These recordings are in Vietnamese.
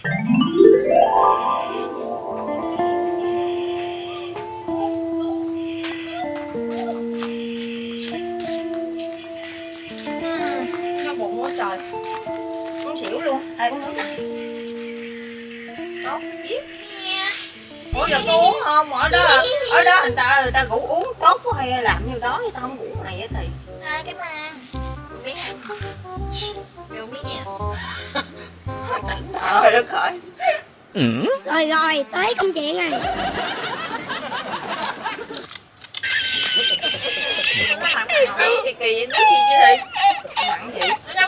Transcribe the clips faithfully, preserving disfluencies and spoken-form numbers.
Nó bụng quá trời. Con xỉu luôn. Đây uống nước nè. Tốt biết nha. Ủa giờ cô uống không? Ở đó ở đó người ta người ta ngủ uống tốt quá hay làm như đó người ta không ngủ mày á thì. Hai cái mang. Biết không? Không biết nha. Tỉnh trời đất ơi. Ừ. Rồi rồi, tới công chuyện rồi. Nó làm kỳ kỳ nó gì chứ đi. Mặn gì? Nó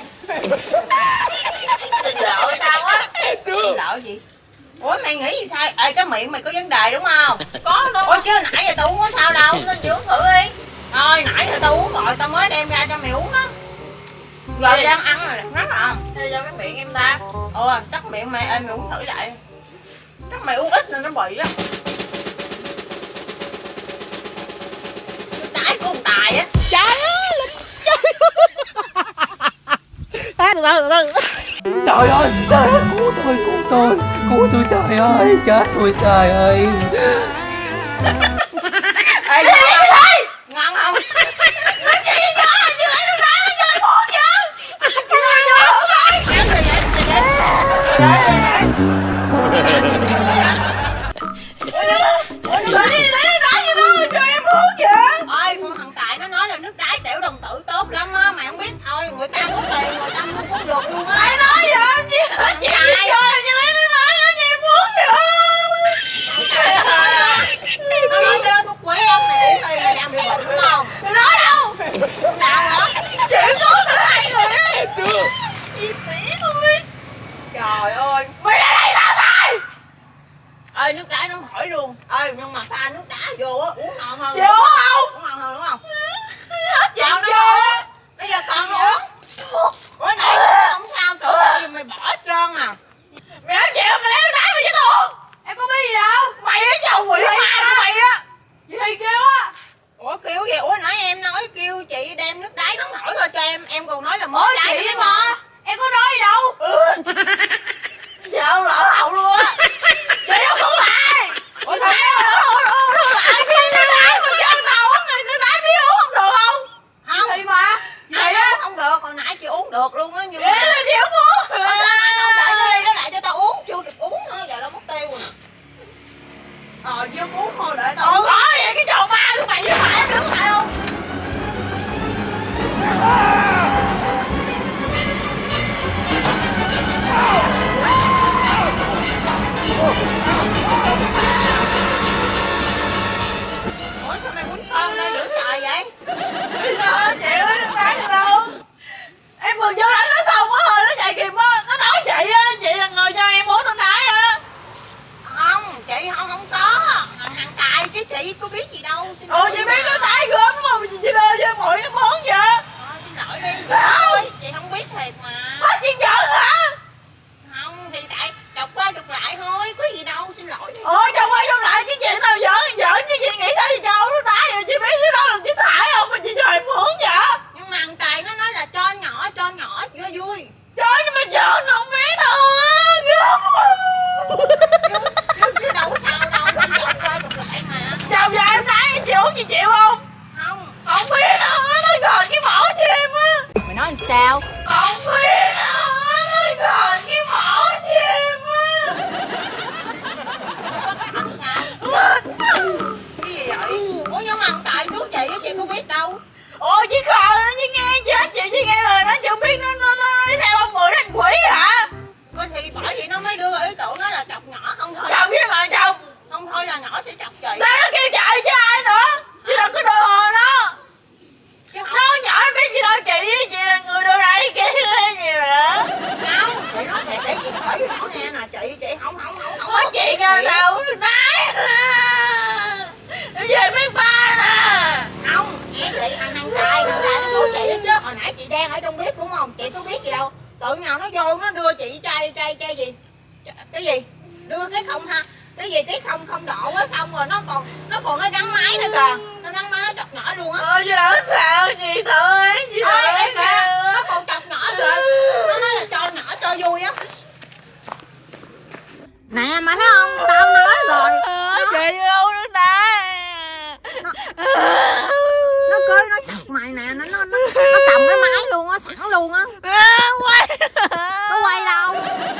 Tình lộ sao á? Tình lộ gì? Ủa mày nghĩ gì sai? Ê cái miệng mày có vấn đề đúng không? Có luôn. Ủa chứ nãy giờ tao uống có sao đâu. Lên dưỡng thử đi. Thôi nãy giờ tao uống rồi tao mới đem ra cho mày uống đó. Rồi đang ăn rồi ngắt à. Thế do cái miệng em ta. Ừ chắc miệng mày em mày uống thử lại. Chắc mày uống ít nên nó bị á. Cái của con Tài á. Trời ơi à, từ từ từ từ. Trời ơi, trời ơi, cứu tôi, cứu tôi, cứu tôi, trời ơi, chết tôi, trời ơi. Ê, ngon không? Ngon không? Nó gì đó, như vậy lúc nãy nó chơi buồn vậy? Chơi buồn thôi. Ăn rồi vậy, Ủa nó lấy lấy nước đá gì đó cho em uống vậy? Ôi con thằng Tài nó nói là nước đá tiểu đồng tử tốt lắm á, mày không biết thôi, người ta có tiền người ta mua cũng được luôn á. Ai nói vậy? Chị nói chị biết rồi, nhưng lấy nước đá cho em uống vậy? Trời ơi. Nó nói cái đó thuốc quý lắm, mày uống tiền mày đang bị bệnh đúng không? Mày nói đâu? Nào hả? Chị cứu tụi hai người á. Chưa. Chị tỉ thôi. Trời ơi, mày ở đây sao thôi? Ê nước đá nó hỏi luôn. Ê nhưng mà pha nước đá vô á uống ngon hơn. Chị uống không? Uống ngon hơn đúng không? Hết chuyện chưa? Bây giờ còn nữa. Ủa này không sao tự nhiên mày bỏ hết trơn à. Mày nói chịu mày lấy nước đá mày cho tao uống. Em có biết gì đâu. Mày lấy chầu quỷ ma của mày á. Gì thì kêu á. Ủa kêu gì? Ủa nãy em nói kêu chị đem nước đá nóng hổi ra cho em. Em còn nói là mới đá chị mà. Em có nói gì đâu. Ừ. Giờ lỡ hậu luôn á. Chị không cứu lại. Ủa nãy đưa lại cái nước đá mà chơi tao uống thì nước đá biết uống không được không? Không. Thì mà. Vậy á. Không được, hồi nãy chị uống được luôn á. Nhưng mà vậy là chị không uống. Mà sao nãy không để cho đi nó lại cho tao uống. Chưa kịp uống nữa, giờ nó mất tiêu rồi nè. Ờ, chưa uống thôi để tao. Ừ, đó vậy cái trò ma của mày với mày em đứng lại không? Ủa sao mày quýnh con đây dữ trời vậy? Sao chị ơi đừng đánh được đâu. Em vừa vô đánh nó xong á rồi nó chạy kịp á. Nó nói chị á, chị là người cho em uống nước đá á. Không, chị không không có. Thằng thằng Tài chứ chị có biết gì đâu. Ồ chị biết nước đá gớm đúng không? Chị chỉ đưa cho mọi cái món vậy. Thôi xin lỗi đi. Không. Chị không biết thiệt mà. Hết chuyện giỡn hả? Không thì tại chọc qua chọc lại thôi, có gì đâu, xin lỗi đi. Ôi chọc qua chọc lại cái chuyện nào giỡn thì giỡn chứ chị nghĩ sao chị cho nước đá vậy? Chị biết cái đó là chị thải không mà chị cho em uống vậy? Nhưng mà thằng Tài nó nói là cho nhỏ cho nhỏ cho vui. Cho nhưng mà giỡn không biết đâu á. Gớm quá. Chứ đâu có sao đâu, chị chọc qua chọc lại mà. Sao giờ em đá chị uống chị chịu không? Không. Không biết đâu á, nó gòn cái mỏ cho em á. Mày nói làm sao? Không biết đâu á, nó gòn cái mỏ cho em á. Cái gì vậy? Ủa nhưng mà tại chú chị chị có biết đâu. Ủa chị khờ nó chứ nghe chứ chị chỉ nghe lời nó chị không biết nó nó nó đi theo ông mười thành quỷ hả? Có thì bởi vậy nó mới đưa ý tưởng nó là chọc nhỏ không thôi. Chọc với mà chọc. Không thôi là nhỏ sẽ chọc chị. Sao nó kêu chạy chứ ai nữa? Chị đừng có đồ hồ nó. Nó nhỏ nó biết gì đâu chị với chị là người đồ rẫy kia hay gì nữa. Không, chị nói thiệt để chị hỏi với nhỏ nghe nè chị, chị không không không không. Có chị kêu tao uống nước đá. Về mấy ba nè. Không, nghe chị thằng thằng Tài, thằng Tài nó số chị đó chứ. Hồi nãy chị đang ở trong bếp đúng không? Chị có biết gì đâu. Tự nào nó vô nó đưa chị chai chai chai gì? Cái gì? Đưa cái không ha. Cái gì cái không không độ á xong rồi nó còn nó còn nó gắn máy nữa kìa. Nó gắn máy nó chọc nhỏ luôn á. Ôi giờ sao chị thôi, chị thôi em kìa. Nó còn chọc nhỏ kìa. Nó nói là cho nhỏ cho vui á. Nè mà thấy không, tao nói rồi. Nó... Chị uống nước đá. Nó, nó cưới nó chặt mày nè, nó nó nó, nó cầm cái máy luôn á, sẵn luôn á. À, quay. Nó quay đâu?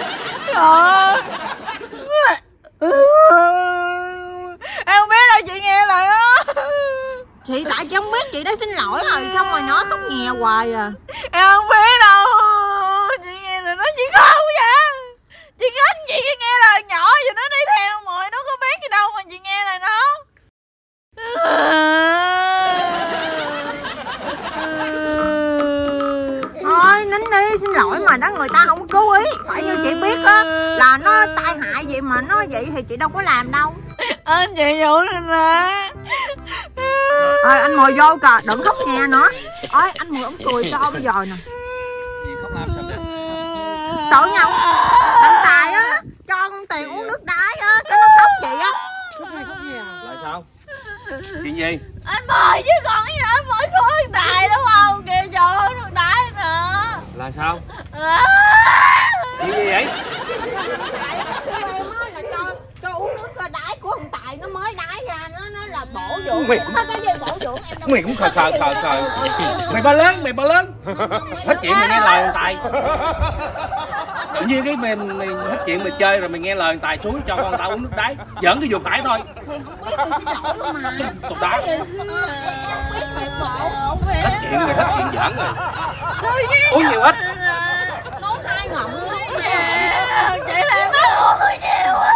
Trời. Em không biết đâu, chị nghe lời đó. Chị tại chị không biết, chị đã xin lỗi rồi, xong rồi nó khóc nhè hoài à. Em không biết đâu. Chị nghe lời nó, chị khóc vậy. Chị thích chị cái nghe lời nhỏ rồi nó đi theo mọi, nó có biết gì đâu mà chị nghe lời nó. Thôi nín đi, xin lỗi mà đó, người ta không cố ý. Phải như chị biết á, là nó tai hại vậy mà nó vậy thì chị đâu có làm đâu. Anh chị dụ lên nè. Thôi anh mời vô kìa, đừng khóc nghe nữa. Ôi anh mời ông cười cho bây giờ nè. Gì khóc làm sao vậy? Tội nhau thằng Tài á, cho con tiền uống nước đái á, cái nó khóc vậy á. Khóc hay khóc gì à? Lại sao? Chuyện gì? Anh mời chứ còn cái gì, anh mời số thằng Tài đúng không? Kìa trời ơi, thằng Tài nè. Là sao? À. Chuyện gì vậy? Em á là cho cho uống nước đái của thằng Tài, nó mới đái ra, nó nó là bổ dưỡng. Mày Có cái gì bổ dưỡng em đâu. Mày cũng khờ khờ khờ khờ. Mày ba lớn, mày ba lớn. Hết chuyện mày nghe lời thằng Tài. Tự nhiên cái mày, mày hết chuyện mày chơi rồi mày nghe lời thằng Tài xuống cho con tao uống nước đáy. Giỡn cái vừa phải thôi. Thì không biết thì xin lỗi cơ mà. Tục đá. Em không biết phải bộ. Hết chuyện mày hết chuyện giỡn rồi. Uống nhiều ít. Nói hai ngậm luôn. Chị lại bắt uống nhiều quá.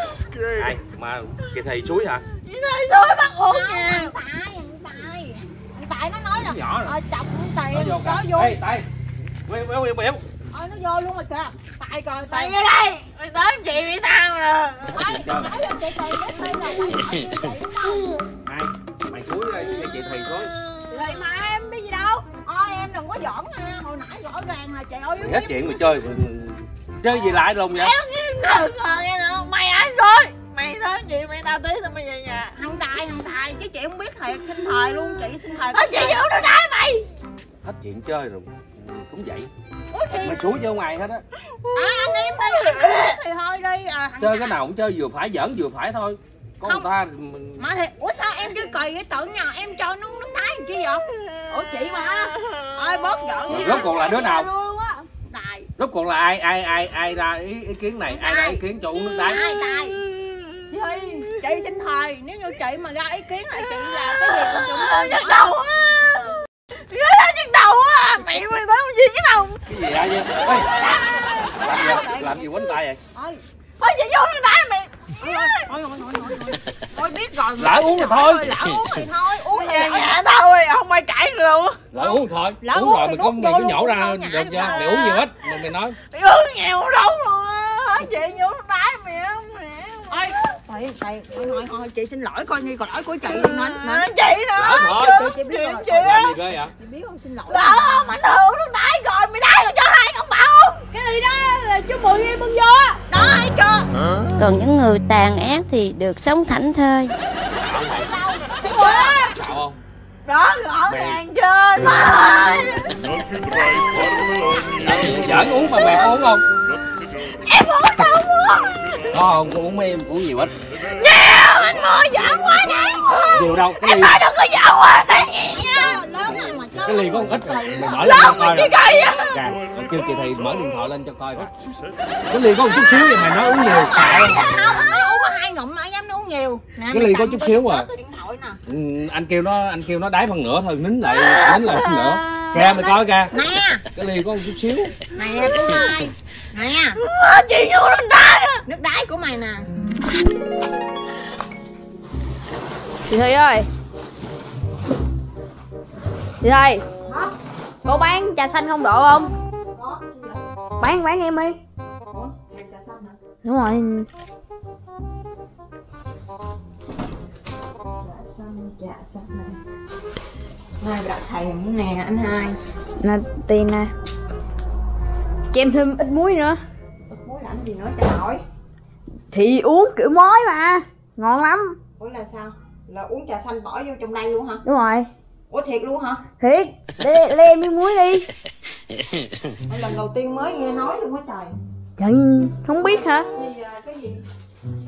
Ai mà chị thầy suối hả? Chị thầy suối bắt uống nhiều. Thằng Tài, thằng Tài. Thằng Tài nó nói là nhỏ rồi. chọc tiền Nó vô có kìa. vô. Ê Tài. Béo béo béo béo. Ôi nó vô luôn rồi kìa. Tài coi Tài vô đây. Mày tới chị bị tao nè. Tài, Tài là chị Tài biết đây là Tài chị đâu. Ai? Mày suối đây, chị thầy suối. Vậy mà em biết gì đâu. Ôi em đừng có giỡn nha, hồi nãy rõ ràng là chị ơi. Mày hết chuyện mày chơi. Chơi gì lại luôn vậy? Em nghe ngờ ngờ nghe nữa. Mày ai rồi? Mày tới chị mày tao tí tao mày về nhà. Thằng Tài, thằng Tài chứ chị không biết thiệt, xin thời luôn, chị xin thời. Ơ chị vô nó đá mày. Hết chuyện chơi rồi. Cũng vậy. Ủa thì Mày suối cho ngoài hết á. à, anh em đi, anh em thì thôi đi à, thằng Chơi Tài. cái nào cũng chơi vừa phải, giỡn vừa phải thôi. Có người ta mình... Mà thiệt, ủa sao em chơi kỳ vậy, tưởng nhà em cho nó uống nước đá làm chi vậy? Ủa chị mà. Ôi bớt giỡn. Rốt cuộc là đứa nào? Tài. Rốt cuộc là ai ai ai ai ra ý, ý kiến này, ai ra ý kiến cho uống nước đá? Tài, Tài. Chị, chị xin thời, nếu như chị mà ra ý kiến là chị là cái gì cũng chúng tôi Nhức đầu á. Ghê đó nhức đầu á. Mẹ mày tới không gì cái đầu. Cái gì vậy? Ê, làm gì, làm gì quánh tay vậy? Thôi, Thôi chị vô nó đá mày. thôi, thôi, thôi, thôi, thôi biết rồi. Lỡ uống rồi thôi. Lỡ uống thì thôi, uống thì Về lỡ. nhà tao ơi, không ai cãi được luôn. Lỡ uống thôi. Lỡ Uống uống rồi thì mày có nuốt mày vô cứ nhổ luôn, ra không được nhả chưa? ra. Mày uống nhiều ít, mày mày nói. Mày uống nhiều đâu luôn á. Chị vô nó đá mày á. Ôi, Tài, Tài, thôi, thôi, thôi, chị xin lỗi coi như còn lỗi của chị luôn anh. Nó chị nữa. Lỡ thôi. Chị, chị biết rồi. Chị Làm gì ghê vậy? Chị biết không, xin lỗi. lỡ không ảnh hưởng nó đá rồi mày đá rồi cho hai con bảo. Cái gì đó là chú mười em mừng vô á. Đó ai cho. Còn những người tàn ác thì được sống thảnh thơi. Sợ không? Đó rõ ràng trên mà. Giỡn uống mà mày có uống không? Em uống đâu uống. Có không? Có uống em uống nhiều ít. Nhiều anh mua giỡn quá này. Nhiều đâu? Cái ly, Em nói đừng có giỡn quá này nha. Lớn rồi mà chơi. cái ly có một ít rồi. Mày mở lên Lớn cho mà coi cái rồi. cây á. Kìa, kêu chị thì mở điện thoại lên cho coi coi. Cái ly có một chút xíu vậy mày nói uống nhiều. Sợ. Không, nó uống có hai ngụm mà em nó uống nhiều. Nè, Cái mày ly có cầm chút cái xíu à. cái điện thoại nè. Ừ, anh kêu nó anh kêu nó đáy phần nửa thôi, nín lại nín lại phần nửa. Kìa mày coi kìa. Nè, Cái ly có một chút xíu. nè của mày. Nè, Chị vô nó đá. nước đáy của mày nè. Chị Thùy ơi. Chị Thùy, cô bán trà xanh không độ không? Có. Bán bán em đi. Ủa, hàng trà xanh hả? Đúng rồi. Trà xanh, trà xanh này. Này đặt thèm nè anh hai. Nè tiền nè. Cho em thêm ít muối nữa. Muốn làm gì nữa cho nổi. Thì uống kiểu mối mà. Ngon lắm. Ủa là sao? Là uống trà xanh bỏ vô trong đây luôn hả? Đúng rồi. Ủa thiệt luôn hả? Thiệt. Để lê em miếng muối đi. Ủa, lần đầu tiên mới nghe nói luôn á trời. Trời, không biết hả? Gì à, cái gì?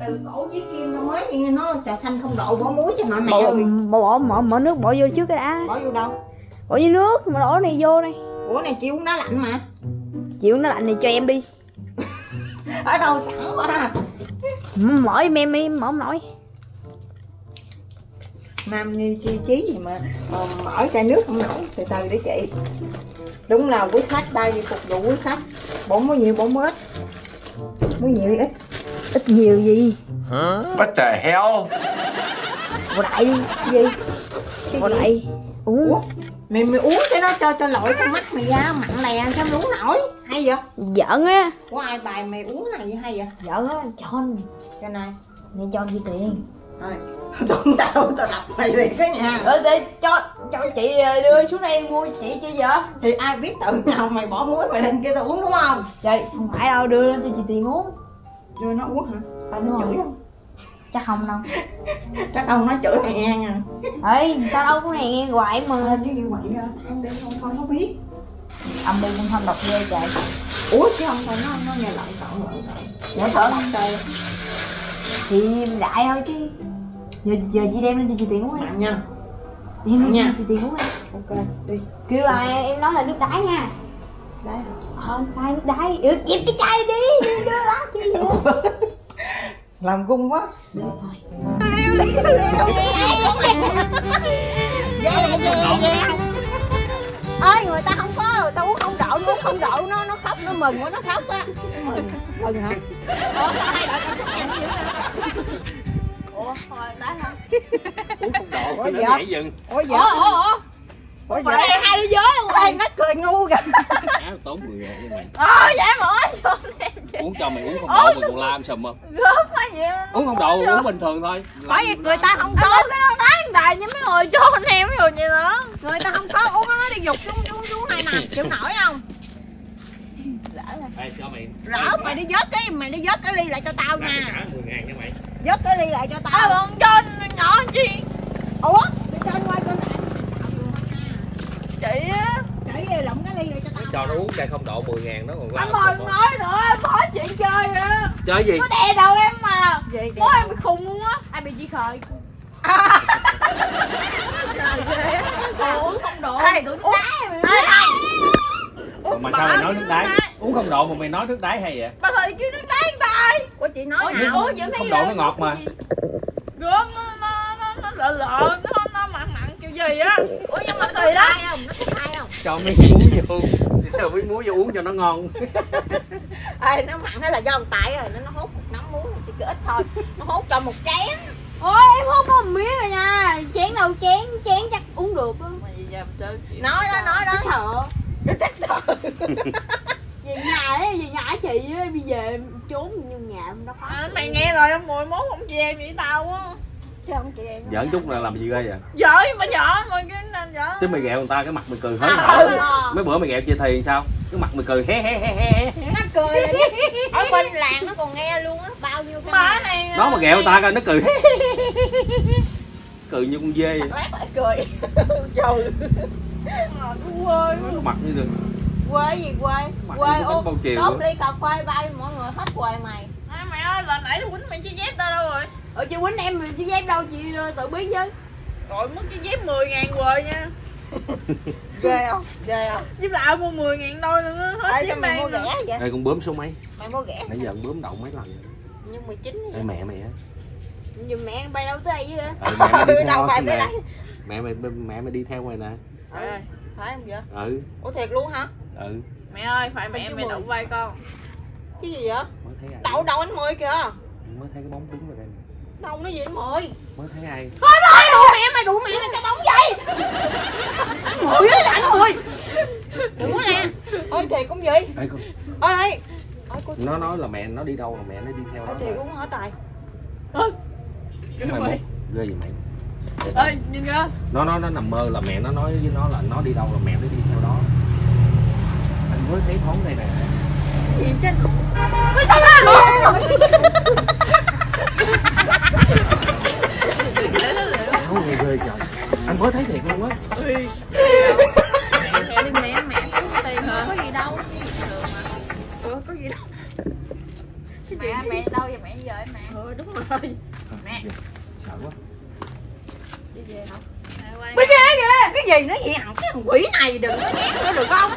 từ cổ với kim nó mới nó trà xanh không độ bỏ muối cho nội mẹ bỏ, ơi. bỏ, bỏ, bỏ nước bỏ vô trước cái đã. Bỏ vô đâu? Bỏ vô nước mà đổ này vô đây. Ủa này chịu uống đá lạnh mà. Chịu nó lạnh thì cho em đi. Ở đâu sẵn quá. Mở em em em mở không nổi. Mam như chi trí gì mà, mà mở chai nước không nổi. Từ từ để chị. Đúng là quý khách đây phục vụ quý khách. Bỏ muối nhiều bỏ muối ít. Muối nhiều hay ít? Ít nhiều gì? What the hell? Bỏ đại đi. Gì? Bỏ đại. Uống. Ủa? Mày mày uống cho nó cho cho lội con mắt mày ra mặn lè sao mày uống nổi? Hay vậy? Giỡn á. Có ai bài mày uống này vậy hay vậy? Giỡn á, cho anh. Cái này. Này cho anh chi tiền. Thôi. Tụi tao tao đập mày liền cái nhà. Ờ để cho cho chị đưa xuống đây mua chị chi vậy? Thì ai biết tự nào mày bỏ muối mày lên kia tao uống đúng không? Trời, không phải đâu, đưa lên cho chị tiền uống. Đưa nó uống hả? Tao nó chửi không? Chắc không đâu. Chắc ông nó chửi mày nghe nha. Ê, sao đâu có này nghe hoài mà. Ờ, như vậy hả? Ăn đêm không không có biết. Âm đi con thanh độc ghê trời. Ủa chứ không phải nó nó nghe lại cậu lại cậu. Nhớ thở không trời. Thì đại thôi chứ. Giờ giờ chị đem lên cho chị tiền uống đi. Mạnh nha. Đem lên Nha. cho chị tiền uống đi. Ok, đi. Kêu là em nói là nước đáy nha. Đấy. Ờ, đáy nước đáy. Ừ, chìm cái chai đi. Đưa đó chi vậy? Làm gung quá. Được thôi. Ơi người ta không có, người ta uống không độ, uống không độ nó nó khóc nó mừng quá nó khóc á. Mừng, mừng hả? Ủa sao hai đội cảm xúc nhanh dữ vậy? Ủa thôi đá hả? Uống không độ Ủa nó dạ? nhảy dừng. Ủa Ủa dạ? ủa ủa? Ủa Mà dạ? đây hai đứa giới luôn Ê, rồi. nó cười ngu kìa. Áo tốn mười ngàn với mày. Ờ dạ mở cho em chị. Uống cho mày uống không độ mày còn la em sùm không? Gớm quá vậy. Uống không độ uống bình thường thôi. Bởi vì người ta không Có có, cái nó đá người ta với mấy người cho anh em rồi vậy đó. người ta không có uống nó đi dục xuống xuống xuống này nè, chịu nổi không? Ê, cho mày. Lỡ mày đi vớt cái mày đi vớt cái ly lại cho tao Mày nha. trả mười ngàn cho mày. Vớt cái ly lại cho Ai tao. bọn cho nhỏ chi? Ủa? Đi cho anh quay con lại. Chị á. Để lộng cái ly lại cho tao. Cho nó uống chai không độ mười ngàn nó còn la. Anh mời nói nữa, em bỏ chuyện chơi á. Chơi gì? Nó đè đầu em mà. Gì? Bố em bị khùng luôn á. Ai bị chị khởi. Uống không độ. Ê, uống đá mày. Ủa mà sao mày nói nước đáy? Uống không độ mà mày nói nước đáy hay vậy? Bà thầy kêu nước đá người ta. Ủa chị nói Ủa nào? chị uống vẫn thấy Không độ nó ngọt mà. Gớm nó nó nó nó lợ lợ nó nó mặn mặn kiểu gì á. Ủa nhưng mà tùy đó. Không, nó có thay không? Cho mấy muối vô. Cho mấy muối vô uống cho nó ngon. Ê, nó mặn hay là do ông Tài rồi, nó hút một nắm muối thì cứ ít thôi. Nó hút cho một chén. Ôi em hút có một miếng rồi nha. Chén đâu chén, chén chắc uống được á. Nói đó, nói đó. Sợ. Nó chắc sợ. Về nhà ấy, về nhà chị á, bây giờ trốn như nhà em đó. À, mày nghe rồi ông mười mốt không chị em vậy tao á. Sao không chị em? Giỡn chút là làm gì ghê vậy? Giỡn mà giỡn mà cái nên giỡn. Chứ mày ghẹo người ta cái mặt mày cười hết. Ừ. Mấy bữa mày ghẹo chị Thì sao? Cái mặt mày cười hé hé hé hé. Nó cười rồi đó. Ở bên làng nó còn nghe luôn á, bao nhiêu cái Má này. Nó mà ghẹo người ta coi nó cười hé hé hé. Cười như con dê vậy. lát lại cười. Trời. Thú ơi. Cái mặt như được. Quê gì quê? Mặt Quê như ô. bánh bao chiều Cốp á. ly cà phê bao nhiêu mọi người hết quê mày. À, mẹ ơi, lần nãy tôi quýnh mày chiếc dép tao đâu rồi? Ờ chị quýnh em chị dép đâu chị tự biết chứ. Rồi mất cái dép mười ngàn quờ nha. Ghê không? Ghê không? Giúp lão mua mười ngàn đôi nữa hết. Ê sao mày mua rẻ vậy? Ê con bướm số mấy? Mày mua rẻ. Nãy giờ con bướm đậu mấy lần rồi. Nhưng mười chín. Ê mẹ mày á. Nhưng mẹ ăn bay đâu tới đây chứ. Ừ, mẹ mày đi theo Đâu bay chứ tới mẹ. đây. Mẹ mày mẹ mày đi theo mày nè. Ừ. Phải không vậy? Ừ. Ủa thiệt luôn hả? Ừ. Mẹ ơi, phải mẹ Bên mày chứ đụng mười. vai con. Cái gì vậy? Mới thấy ai? Đậu đầu anh mười kìa. Mới thấy cái bóng đứng rồi đây. Đâu nó gì anh mười? Mới thấy ai? Thôi thôi đụ mẹ mày đụ mẹ mày cái bóng vậy. Anh mười á là anh mười. Đừng có nè. Ôi thiệt không vậy? Ê con. Ôi ơi. Ôi cô Nó nói là mẹ nó đi đâu là mẹ nó đi theo đó. Ôi thiệt luôn hả Tài? Mày muốn ghê gì mày? Ê, nhìn kìa. Nó nó nó nằm mơ là mẹ nó nói với nó là nó đi đâu là mẹ nó đi theo đó. Anh mới thấy thoáng đây nè. Gì trên? Mày sao ra? Áo ghê ghê trời. Anh mới thấy thiệt luôn á. Mẹ đi mẹ mẹ có tiền hả? Có gì đâu. Ừ, có gì đâu. Mẹ mẹ đâu vậy, mẹ giờ mẹ? Ừ đúng rồi. Mẹ Sợ quá. đi về không? Mẹ qua đây. Mấy ghê kìa, cái gì nó vậy hằng cái thằng quỷ này đừng có nhét nữa được không?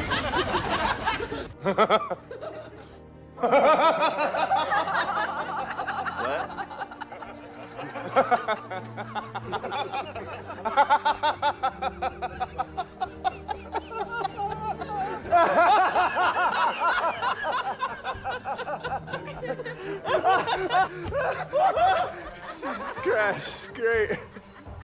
Crash, great.